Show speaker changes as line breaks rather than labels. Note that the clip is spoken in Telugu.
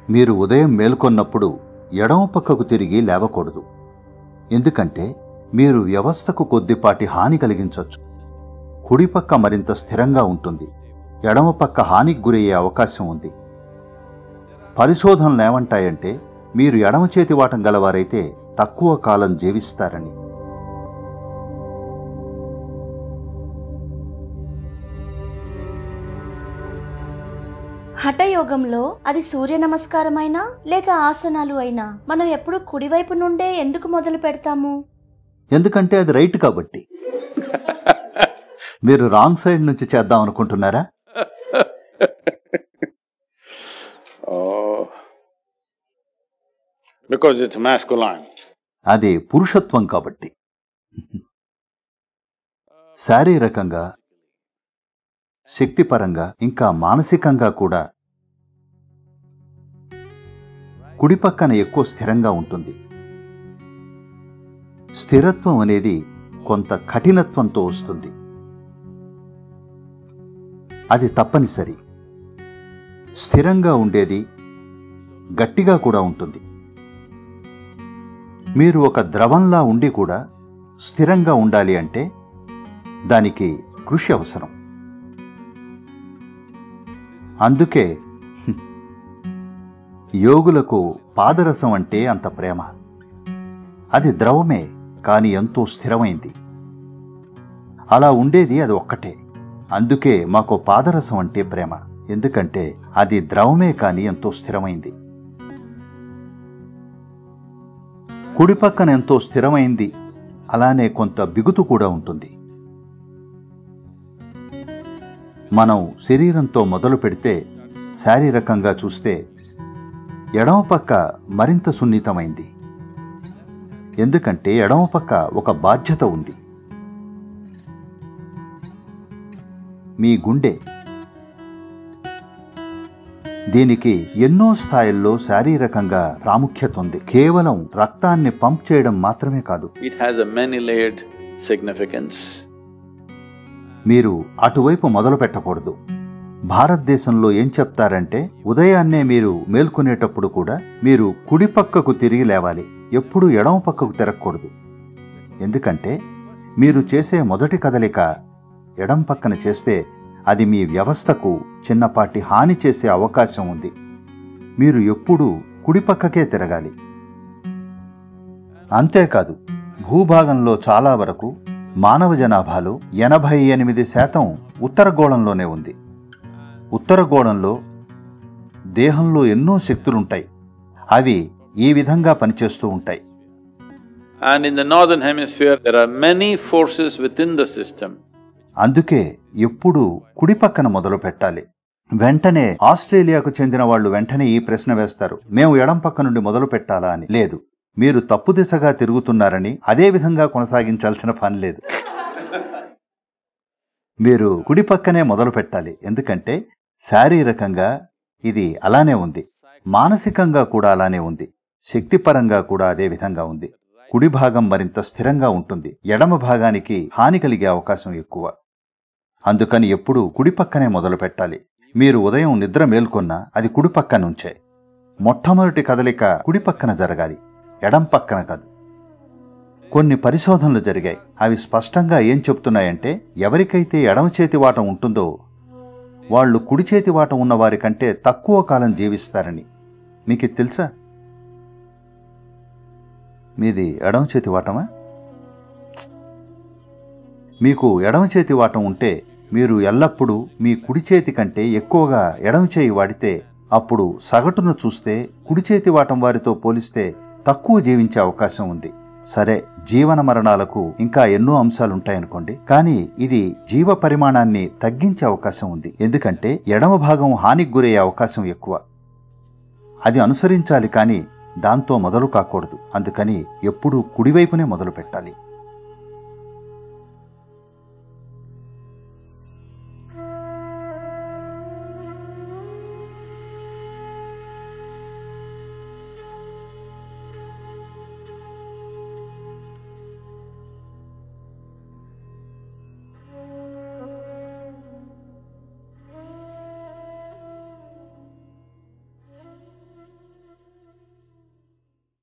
మీరు ఉదయం మేల్కొన్నప్పుడు ఎడమ పక్కకు తిరిగి లేవకూడదు. ఎందుకంటే మీరు వ్యవస్థకు కొద్దిపాటి హాని కలిగించవచ్చు. కుడిపక్క మరింత స్థిరంగా ఉంటుంది, ఎడమ పక్క హానికి గురయ్యే అవకాశం ఉంది. పరిశోధనలు ఏమంటాయంటే మీరు ఎడమ చేతి వాటం గలవారైతే తక్కువ కాలం జీవిస్తారని.
హఠయోగంలో అది సూర్య నమస్కారమైనా లేక ఆసనాలు అయినా మనం ఎప్పుడు కుడివైపు నుండే ఎందుకు మొదలు పెడతాము?
ఎందుకంటే అది రైట్ కాబట్టి. మీరు రాంగ్ సైడ్ నుంచి చేద్దాం అనుకుంటున్నారా?
Because it's masculine.
అది పురుషత్వం కాబట్టి. శారీరకంగా, శక్తిపరంగా ఇంకా మానసికంగా కూడా కుడి పక్కన ఎక్కువ స్థిరంగా ఉంటుంది. స్థిరత్వం అనేది కొంత కఠినత్వంతో వస్తుంది. అది తప్పనిసరి. స్థిరంగా ఉండేది గట్టిగా కూడా ఉంటుంది. మీరు ఒక ద్రవంలా ఉండి కూడా స్థిరంగా ఉండాలి అంటే దానికి కృషి అవసరం. అందుకే యోగులకు పాదరసం అంటే అంత ప్రేమ. అది ద్రవమే, కానీ ఎంతో స్థిరమైంది. అలా ఉండేది అది ఒక్కటే. అందుకే మాకు పాదరసం అంటే ప్రేమ, ఎందుకంటే అది ద్రవమే కానీ ఎంతో స్థిరమైంది. కుడి పక్కన ఎంతో స్థిరమైంది, అలానే కొంత బిగుతు కూడా ఉంటుంది. మనం శరీరంతో మొదలు పెడితే శారీరకంగా చూస్తే ఎడమ పక్క మరింత సున్నితమైంది. ఎందుకంటే ఎడమ పక్క ఒక బాధ్యత ఉంది. మీ గుండె. దీనికి ఎన్నో స్థాయిల్లో శారీరకంగా ప్రాముఖ్యత ఉంది. కేవలం రక్తాన్ని పంప్ చేయడం మాత్రమే కాదు.
It has a many-layered significance.
మీరు అటువైపు మొదలు పెట్టకూడదు. భారతదేశంలో ఏం చెప్తారంటే ఉదయాన్నే మీరు మేల్కొనేటప్పుడు కూడా మీరు కుడి పక్కకు తిరిగి లేవాలి, ఎప్పుడూ ఎడమ పక్కకు తిరగకూడదు. ఎందుకంటే మీరు చేసే మొదటి కదలిక ఎడం పక్కన చేస్తే అది మీ వ్యవస్థకు చిన్నపాటి హాని చేసే అవకాశం ఉంది. మీరు ఎప్పుడూ కుడి పక్కకే తిరగాలి. అంతేకాదు, భూభాగంలో చాలా వరకు మానవ జనాభాలో 88% ఉత్తరగోళంలోనే ఉంది. ఉత్తరగోళంలో దేహంలో ఎన్నో శక్తులుంటాయి. అవి ఈ విధంగా పనిచేస్తూ ఉంటాయి.
And in the northern hemisphere there are many forces within the system.
అందుకే ఎప్పుడూ కుడి పక్కన మొదలు పెట్టాలి. వెంటనే ఆస్ట్రేలియాకు చెందిన వాళ్ళు వెంటనే ఈ ప్రశ్న వేస్తారు, మేము ఎడం పక్క నుండి మొదలు పెట్టాలా అని. లేదు, మీరు తప్పు దిశగా తిరుగుతున్నారని అదే విధంగా కొనసాగించాల్సిన పని లేదు. మీరు కుడి పక్కనే మొదలు పెట్టాలి. ఎందుకంటే శారీరకంగా ఇది అలానే ఉంది, మానసికంగా కూడా అలానే ఉంది, శక్తిపరంగా కూడా అదే విధంగా ఉంది. కుడి భాగం మరింత స్థిరంగా ఉంటుంది, ఎడమ భాగానికి హాని కలిగే అవకాశం ఎక్కువ. అందుకని ఎప్పుడూ కుడి పక్కనే మొదలు పెట్టాలి. మీరు ఉదయం నిద్ర మేల్కొన్నా అది కుడి పక్క నుంచే. మొట్టమొదటి కదలిక కుడి పక్కన జరగాలి, ఎడం పక్కన కాదు. కొన్ని పరిశోధనలు జరిగాయి. అవి స్పష్టంగా ఏం చెప్తున్నాయంటే ఎవరికైతే ఎడమ చేతి వాటం ఉంటుందో వాళ్ళు కుడి చేతి వాటం ఉన్నవారి కంటే తక్కువ కాలం జీవిస్తారని. మీకు ఇది తెలుసా? మీది ఎడమ చేతి వాటమా? మీకు ఎడమ చేతి వాటం ఉంటే మీరు ఎల్లప్పుడూ మీ కుడి చేతి కంటే ఎక్కువగా ఎడమ చేయి వాడితే అప్పుడు సగటును చూస్తే కుడి చేతి వాటం వారితో పోలిస్తే తక్కువ జీవించే అవకాశం ఉంది. సరే, జీవన మరణాలకు ఇంకా ఎన్నో అంశాలుంటాయనుకోండి, కానీ ఇది జీవ పరిమాణాన్ని తగ్గించే అవకాశం ఉంది. ఎందుకంటే ఎడమ భాగం హానికి గురయ్యే అవకాశం ఎక్కువ. అది అనుసరించాలి, కానీ దాంతో మొదలు కాకూడదు. అందుకని ఎప్పుడూ కుడివైపునే మొదలు పెట్టాలి.